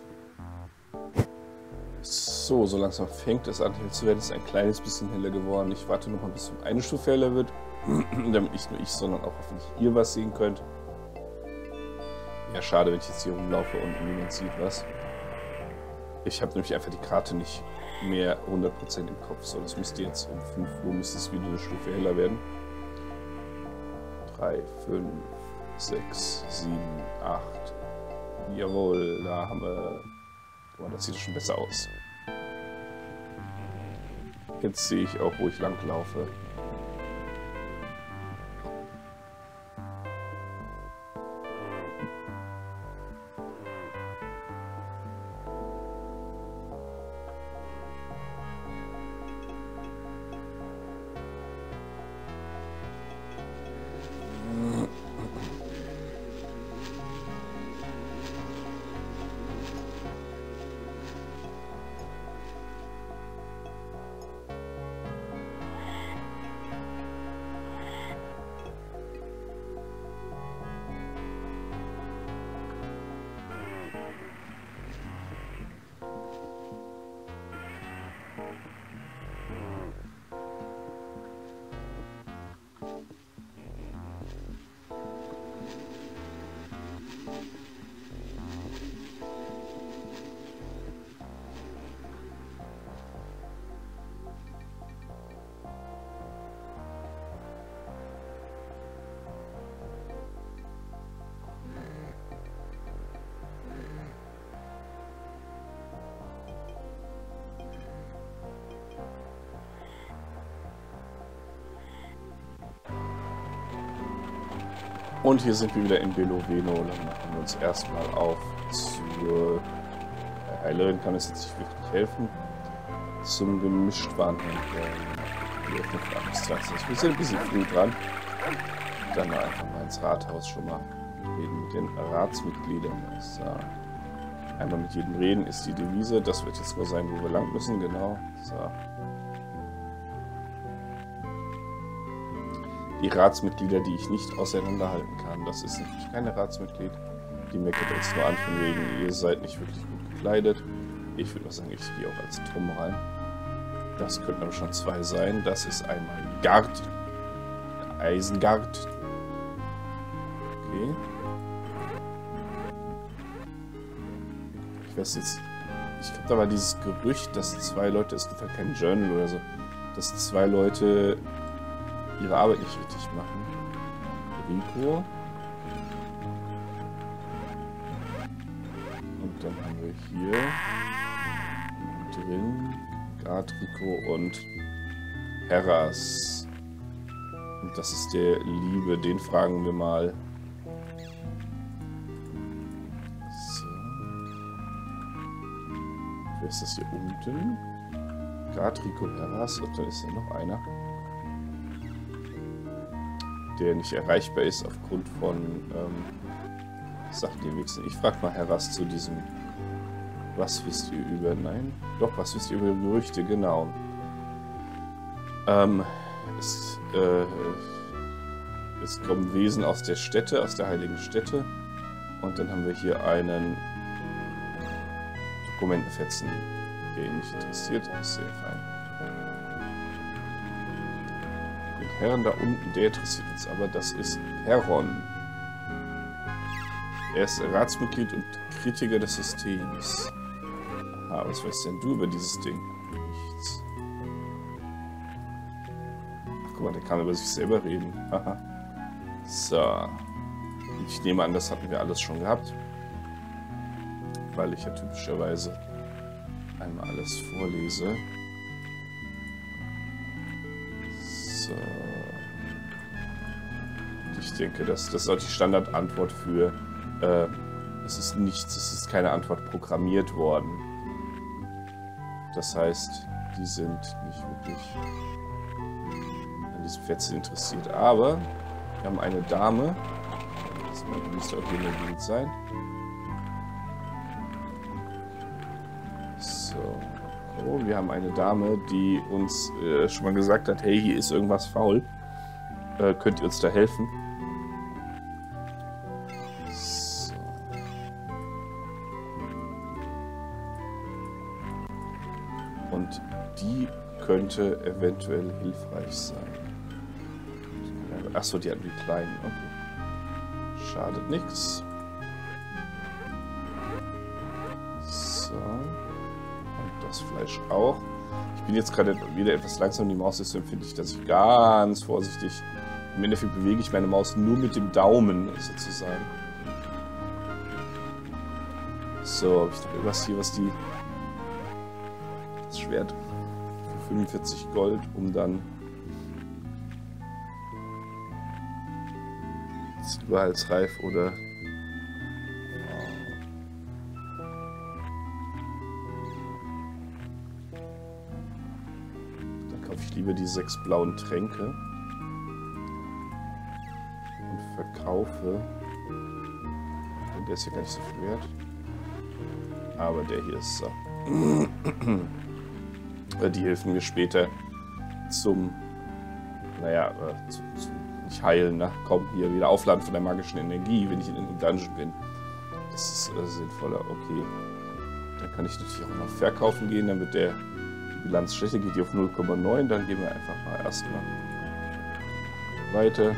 So, so langsam fängt es an, hell zu werden. Es ist ein kleines bisschen heller geworden. Ich warte noch mal, bis es eine Stufe heller wird, damit nicht nur ich, sondern auch hoffentlich ihr was sehen könnt. Ja, schade, wenn ich jetzt hier rumlaufe und niemand sieht was. Ich habe nämlich einfach die Karte nicht mehr hundert Prozent im Kopf. So, das müsste jetzt um fünf Uhr müsste es wieder eine Stufe heller werden. drei, fünf, sechs, sieben, acht. Jawohl, da haben wir... Oh, das sieht schon besser aus. Jetzt sehe ich auch, wo ich lang laufe. Und hier sind wir wieder in Beloveno. Dann machen wir uns erstmal auf zur Heilerin, kann es jetzt nicht wirklich helfen. Zum Gemischtwarenhändler. Die öffnet für acht bis zwanzig. Wir sind ein bisschen früh dran. Dann einfach mal ins Rathaus schon mal reden mit den Ratsmitgliedern. So. Einmal mit jedem reden ist die Devise. Das wird jetzt mal sein, wo wir lang müssen. Genau. So. Die Ratsmitglieder, die ich nicht auseinanderhalten kann. Das ist natürlich keine Ratsmitglied. Die meckert uns nur an von wegen, ihr seid nicht wirklich gut gekleidet. Ich würde mal sagen, ich gehe auch als Trumm rein. Das könnten aber schon zwei sein. Das ist einmal Gard. Eisengard. Okay. Ich weiß jetzt... Ich glaube, da war dieses Gerücht, dass zwei Leute... Es gibt halt kein Journal oder so. dass zwei Leute ihre Arbeit nicht richtig machen. Rico. Und dann haben wir hier drin Gadrico und Heras. Und das ist der Liebe, den fragen wir mal. So. Wer ist das hier unten? Gadrico, Heras, und da ist ja noch einer, der nicht erreichbar ist aufgrund von ähm, Sachdienwechseln. Ich frage mal Heras zu diesem Was wisst ihr über... Nein? Doch, was wisst ihr über Gerüchte? Genau. Ähm, es, äh, es kommen Wesen aus der Stätte, aus der heiligen Stätte. Und dann haben wir hier einen Dokumentenfetzen, der ihn nicht interessiert. Das ist sehr fein. Den Herrn da unten, der interessiert uns aber. Das ist Heron. Er ist Ratsmitglied und Kritiker des Systems. Aha, was weißt denn du über dieses Ding? Nichts. Ach, guck mal, der kann über sich selber reden. Haha. So. Ich nehme an, das hatten wir alles schon gehabt. Weil ich ja typischerweise einmal alles vorlese. So. Ich denke, das, das ist auch die Standardantwort für äh, es ist nichts, es ist keine Antwort programmiert worden. Das heißt, die sind nicht wirklich an diesem Fetzen interessiert. Aber wir haben eine Dame, das müsste auch hier in der Bild sein. So, oh, wir haben eine Dame, die uns äh, schon mal gesagt hat, hey, hier ist irgendwas faul. Äh, könnt ihr uns da helfen? So. Und die könnte eventuell hilfreich sein. Achso, die hatten die kleinen, okay. Schadet nichts. So. Und das Fleisch auch. Ich bin jetzt gerade wieder etwas langsam, die Maus ist so empfindlich, dass ich ganz vorsichtig... Im Endeffekt bewege ich meine Maus nur mit dem Daumen, sozusagen. So, habe ich noch irgendwas hier, was die... Das Schwert für fünfundvierzig Gold, um dann... Silberhalsreif oder... Dann kaufe ich lieber die sechs blauen Tränke. Und verkaufe... Der ist ja gar nicht so viel wert. Aber der hier ist so. Die helfen mir später zum... Naja, äh, zum... zum nicht heilen, ne? Komm, hier wieder aufladen von der magischen Energie, wenn ich in einem Dungeon bin. Das ist äh, sinnvoller. Okay. Dann kann ich natürlich auch noch verkaufen gehen, damit der Bilanz schlechter geht, die auf null Komma neun. Dann gehen wir einfach mal erstmal weiter.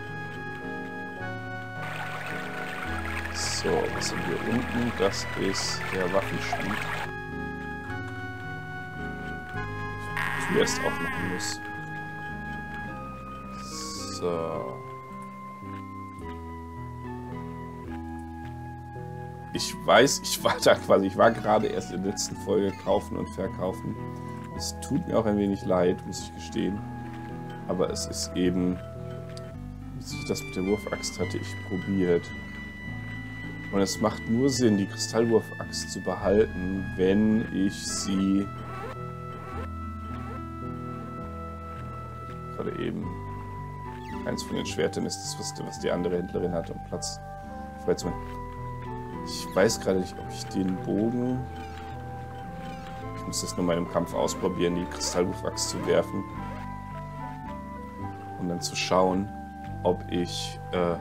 So, was haben wir unten? Das ist der Waffenschmied. Die Tür erst aufmachen muss. So. Ich weiß, ich war da quasi, ich war gerade erst in der letzten Folge kaufen und verkaufen. Es tut mir auch ein wenig leid, muss ich gestehen. Aber es ist eben, das mit der Wurfaxt hatte ich probiert. Und es macht nur Sinn, die Kristallwurfaxt zu behalten, wenn ich sie gerade eben eins von den Schwertern ist das, was, was die andere Händlerin hat, um Platz frei zu machen. Ich weiß gerade nicht, ob ich den Bogen... Ich muss das nur mal im Kampf ausprobieren, die Kristallwurfaxt zu werfen. Und dann zu schauen, ob ich... Äh,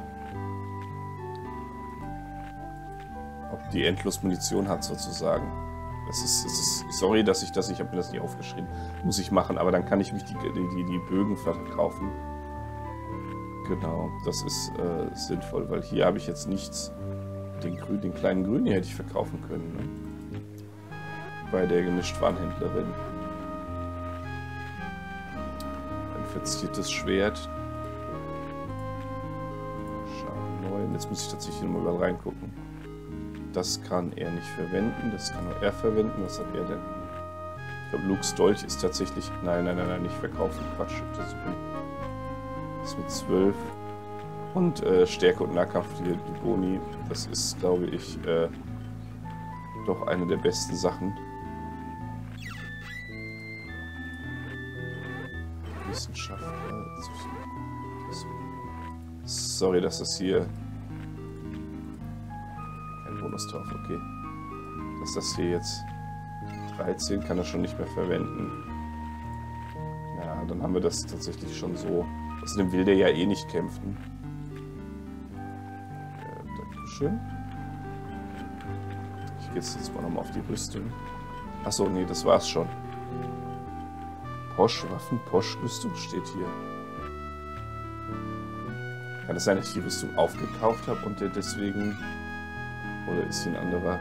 ob die endlos Munition hat, sozusagen. Es ist, es ist, sorry, dass ich das... Ich habe mir das nicht aufgeschrieben. Muss ich machen, aber dann kann ich mich die, die, die Bögen verkaufen. Genau, das ist äh, sinnvoll, weil hier habe ich jetzt nichts. Den, Grün, den kleinen Grün hier hätte ich verkaufen können, ne? Bei der Gemischtwarenhändlerin. verziertes Schwert. Schaden neun. Jetzt muss ich tatsächlich nochmal reingucken. Das kann er nicht verwenden. Das kann nur er verwenden. Was hat er denn? Ich glaube, Lukes Dolch ist tatsächlich... Nein, nein, nein, nein, nicht verkaufen. Quatsch. Das ist mit zwölf. Und äh, Stärke und Nahkampf, die, die Boni. Das ist, glaube ich, äh, doch eine der besten Sachen. Wissenschaftler. Sorry, dass das hier... Kein Bonus drauf, okay. Dass das hier jetzt... dreizehn kann er schon nicht mehr verwenden. Ja, dann haben wir das tatsächlich schon so. Außerdem will der ja eh nicht kämpfen. Äh, Dankeschön. Ich gehe jetzt mal nochmal auf die Rüstung. Achso, nee, das war's schon. Posch, Waffen, Posch, Rüstung steht hier. Kann es sein, dass ich die Rüstung aufgekauft habe und der deswegen... Oder ist hier ein anderer...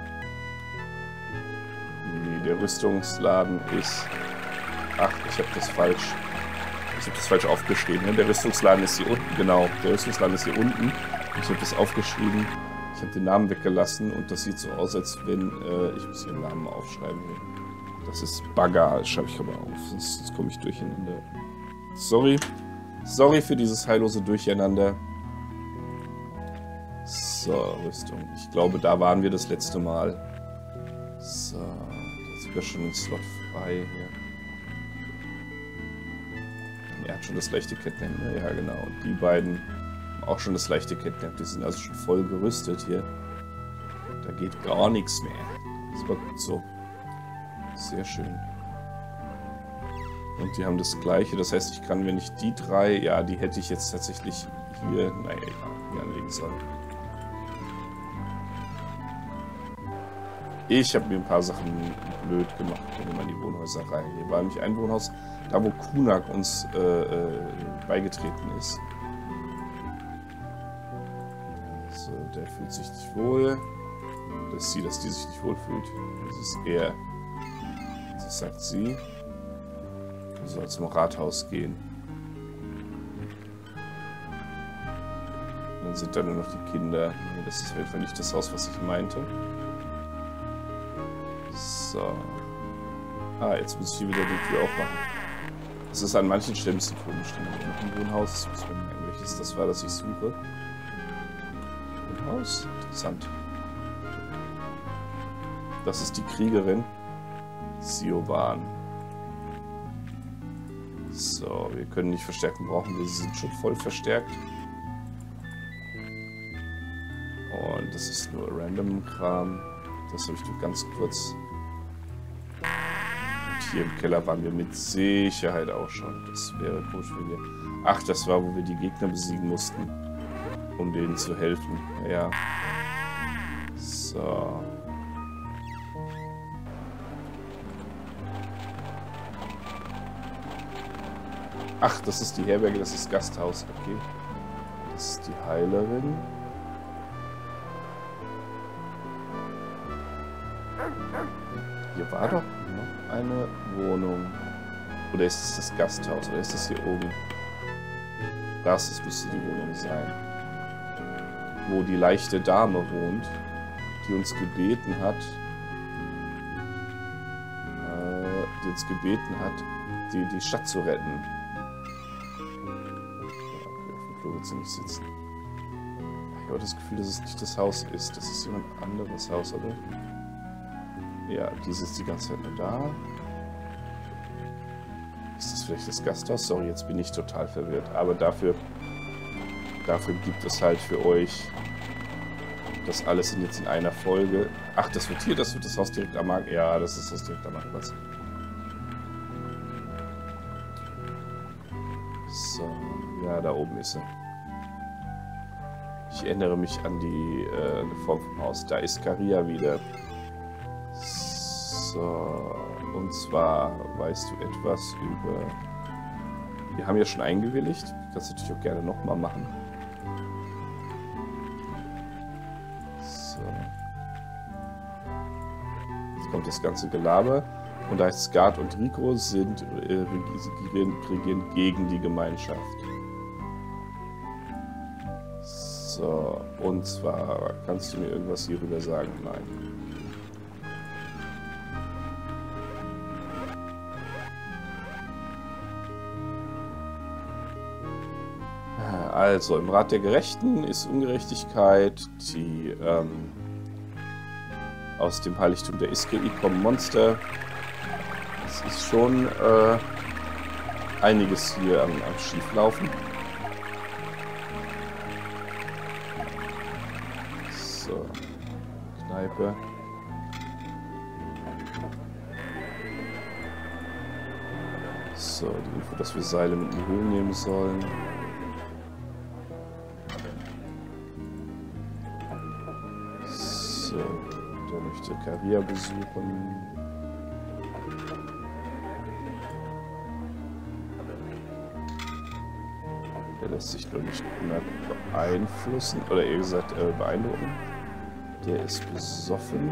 Nee, der Rüstungsladen ist... Ach, ich habe das falsch... Ich habe das falsch aufgeschrieben. Ne? Der Rüstungsladen ist hier unten, genau. Der Rüstungsladen ist hier unten. Ich habe das aufgeschrieben. Ich habe den Namen weggelassen und das sieht so aus, als wenn... Äh, ich muss den Namen aufschreiben hier. Das ist Bagger. Das schreibe ich aber auf, sonst, sonst komme ich durcheinander. Sorry. Sorry für dieses heillose Durcheinander. So, Rüstung. Ich glaube, da waren wir das letzte Mal. So, da ist sogar schon ein Slot frei hier. Er hat schon das leichte Kettenhemd. Ja, genau. Und die beiden haben auch schon das leichte Kettenhemd. Die sind also schon voll gerüstet hier. Da geht gar nichts mehr. Das war gut so. Sehr schön. Und die haben das gleiche. Das heißt, ich kann, wenn ich die drei... Ja, die hätte ich jetzt tatsächlich hier... Naja, hier anlegen sollen. Ich habe mir ein paar Sachen blöd gemacht, wenn wir mal in die Wohnhäuser rein. Hier war nämlich ein Wohnhaus, da wo Kunak uns äh, äh, beigetreten ist. So, der fühlt sich nicht wohl. Das ist sie, dass die sich nicht wohl fühlt. Das ist er. Das sagt sie. Er soll zum Rathaus gehen. Und dann sind da nur noch die Kinder. Nee, das ist auf jeden Fall nicht das Haus, was ich meinte. So. Ah, jetzt muss ich hier wieder die Tür aufmachen. Das ist an manchen Stellen ein bisschen komisch. Dann habe ich noch ein Wohnhaus. Ich muss mir merken, welches das war, das ich suche. Wohnhaus? Interessant. Das ist die Kriegerin. Sioban. So, wir können nicht Verstärkung brauchen. Wir sind schon voll verstärkt. Und das ist nur Random-Kram. Das habe ich nur ganz kurz. Und hier im Keller waren wir mit Sicherheit auch schon. Das wäre komisch, wenn wir... Ach, das war, wo wir die Gegner besiegen mussten. Um denen zu helfen. Ja. So. Ach, das ist die Herberge, das ist das Gasthaus. Okay. Das ist die Heilerin. Hier war doch noch eine Wohnung. Oder ist es das Gasthaus? Oder ist das hier oben? Das, das müsste die Wohnung sein. Wo die leichte Dame wohnt, die uns gebeten hat, äh, die uns gebeten hat, die, die Stadt zu retten. Ja, okay, auf dem Klo wird sie nicht sitzen. Ich habe das Gefühl, dass es nicht das Haus ist. Das ist jemand anderes Haus, oder? Ja, diese ist die ganze Zeit nur da. Ist das vielleicht das Gasthaus? Sorry, jetzt bin ich total verwirrt. Aber dafür, dafür gibt es halt für euch das alles jetzt in einer Folge. Ach, das wird hier, das wird das Haus direkt am Markt. Ja, das ist das direkt am Marktplatz. So, ja, da oben ist er. Ich erinnere mich an die äh, Form vom Haus. Da ist Caria wieder. So, und zwar weißt du etwas über... Wir haben ja schon eingewilligt. Das natürlich auch gerne nochmal machen. So. Jetzt kommt das ganze Gelaber. Und da heißt Skat und Rico sind äh, regieren, regieren gegen die Gemeinschaft. So, und zwar, kannst du mir irgendwas hierüber sagen? Nein. Also, im Rat der Gerechten ist Ungerechtigkeit, die ähm, aus dem Heiligtum der Iskei kommen Monster. Es ist schon äh, einiges hier am, am Schieflaufen. So, Kneipe. So, die Info, dass wir Seile mit in die Höhle nehmen sollen. So, der möchte Karia besuchen. Der lässt sich nur nicht beeinflussen, oder eher gesagt äh, beeindrucken. Der ist besoffen.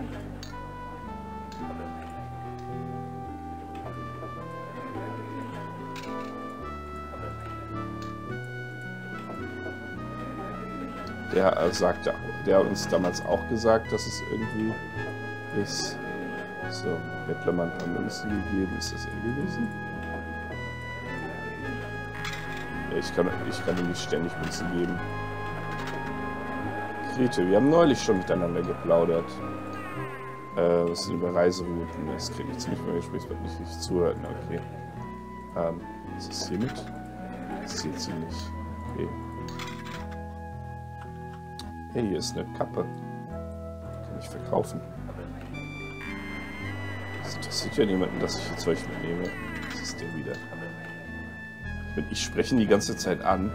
Der äh, sagte, der hat uns damals auch gesagt, dass es irgendwie ist. So, Bettlermann ein paar Münzen gegeben. Ist das er gewesen? Ja, ich kann, ich kann ihm nicht ständig Münzen geben. Krete, wir haben neulich schon miteinander geplaudert. Äh, was sind über Reiserouten? Das kriege ich ziemlich mal Gespräch, wird nicht richtig zuhört. Na, okay. Ähm, ist das hier mit? Das zählt sie nicht. Okay. Hey, hier ist eine Kappe. Kann ich verkaufen. Das interessiert ja niemanden, dass ich hier Zeug mitnehme. Das ist der wieder. Ich, bin, ich spreche ihn die ganze Zeit an.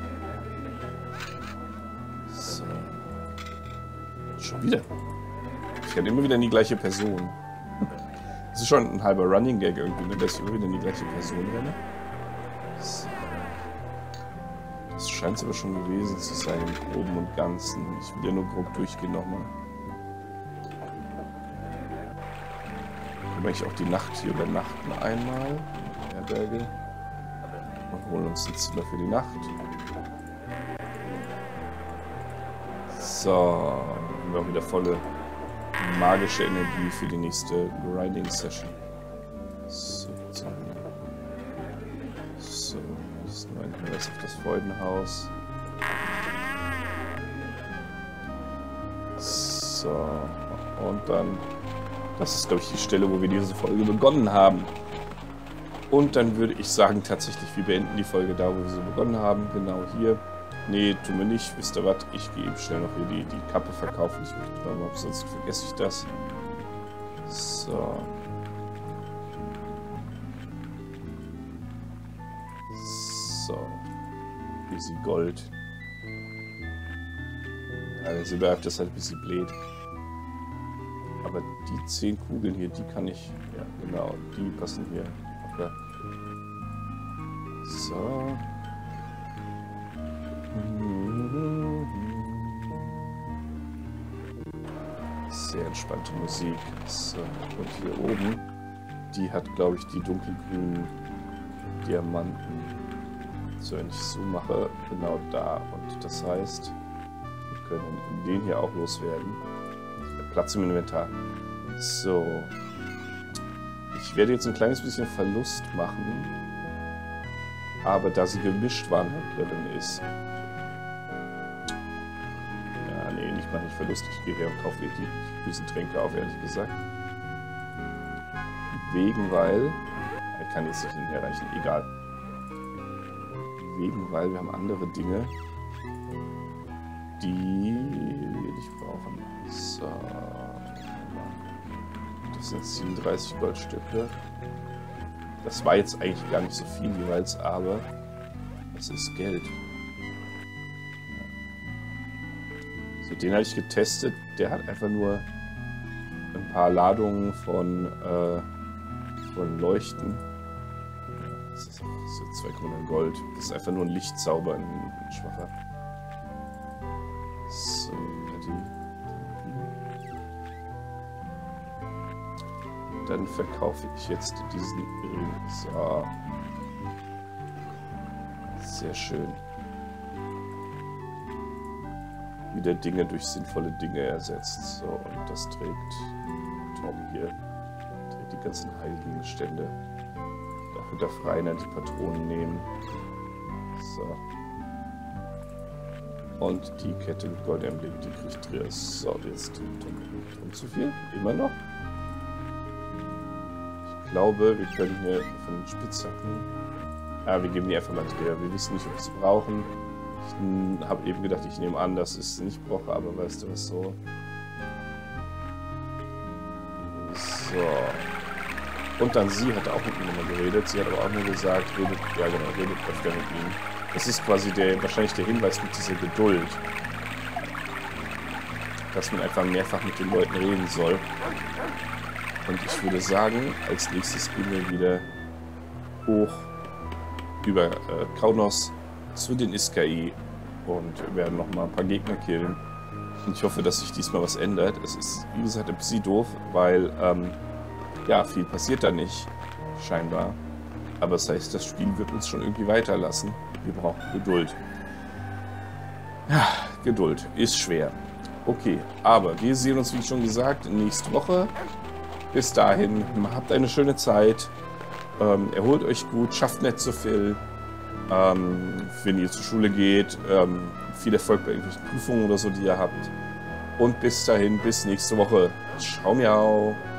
So. Schon wieder. Ich renne immer wieder in die gleiche Person. Das ist schon ein halber Running Gag irgendwie, ne? Dass ich immer wieder in die gleiche Person renne. So. Das scheint es aber schon gewesen zu sein, im Groben und Ganzen. Ich will ja nur grob durchgehen nochmal. Können wir eigentlich auch die Nacht hier übernachten einmal. In der Herberge. Und holen uns ein Zimmer für die Nacht. So, haben wir auch wieder volle magische Energie für die nächste Grinding-Session. So, so. So, das ist nur ein Hinweis auf das Freudenhaus. So, und dann, das ist glaube ich die Stelle, wo wir diese Folge begonnen haben. Und dann würde ich sagen, tatsächlich, wir beenden die Folge da, wo wir sie begonnen haben. Genau hier. Nee, tun wir nicht. Wisst ihr was? Ich gehe eben schnell noch hier die, die Kappe verkaufen. Ich möchte mal, sonst vergesse ich das. So. So. Bisschen Gold. Ja, der Silberhaft ist halt ein bisschen blöd. Aber die zehn Kugeln hier, die kann ich. Ja, genau. Die passen hier. Okay. So. Sehr entspannte Musik. So. Und hier oben, die hat, glaube ich, die dunkelgrünen Diamanten. So, wenn ich so mache, genau da. Und das heißt, wir können den hier auch loswerden. Platz im Inventar. So. Ich werde jetzt ein kleines bisschen Verlust machen. Aber da sie gemischt Warenhändlerin ist. Ja, nee, nicht mal nicht Verlust. Ich gehe her und kaufe die bösen Tränke auf, ehrlich gesagt. Wegen, weil. Ich kann jetzt nicht hinterher reichen, egal. Wegen, weil wir haben andere Dinge, die wir nicht brauchen. So. Das sind siebenunddreißig Goldstücke. Das war jetzt eigentlich gar nicht so viel jeweils, aber das ist Geld. So, den habe ich getestet. Der hat einfach nur ein paar Ladungen von, äh, von Leuchten. Das ist, das ist zwei Komma null Gold. Das ist einfach nur ein Lichtzauber, ein, ein schwacher. So, die. dann verkaufe ich jetzt diesen Ring. So. Sehr schön. Wieder Dinge durch sinnvolle Dinge ersetzt. So, und das trägt Tom hier. Trägt die ganzen Heilgegenstände. Dafür darf Rainer die Patronen nehmen. So. Und die Kette mit Goldemblem, die kriegt Trias. So, jetzt Tom, Tom zu viel. Immer noch. Ich glaube, wir können hier von den Spitzhacken. Ah, wir geben die einfach mal Trier. Wir wissen nicht, ob wir es brauchen. Ich habe eben gedacht, ich nehme an, dass ich es nicht brauche, aber weißt du was, so. So. Und dann sie hat auch mit ihm immer geredet. Sie hat aber auch nur gesagt, redet, ja genau, redet öfter mit ihm. Das ist quasi der, wahrscheinlich der Hinweis mit dieser Geduld. Dass man einfach mehrfach mit den Leuten reden soll. Und ich würde sagen, als nächstes gehen wir wieder hoch über äh, Kaunos zu den Iskai und werden noch mal ein paar Gegner killen. Und ich hoffe, dass sich diesmal was ändert. Es ist, wie gesagt, ein bisschen doof, weil ähm, ja, viel passiert da nicht, scheinbar. Aber das heißt, das Spiel wird uns schon irgendwie weiterlassen. Wir brauchen Geduld. Ja, Geduld ist schwer. Okay, aber wir sehen uns, wie schon gesagt, nächste Woche. Bis dahin, habt eine schöne Zeit. Ähm, erholt euch gut, schafft nicht so viel. Ähm, wenn ihr zur Schule geht, ähm, viel Erfolg bei irgendwelchen Prüfungen oder so, die ihr habt. Und bis dahin, bis nächste Woche. Ciao, miau.